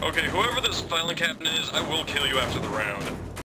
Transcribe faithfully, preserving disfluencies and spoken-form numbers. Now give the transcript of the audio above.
Okay, whoever this filing captain is, I will kill you after the round.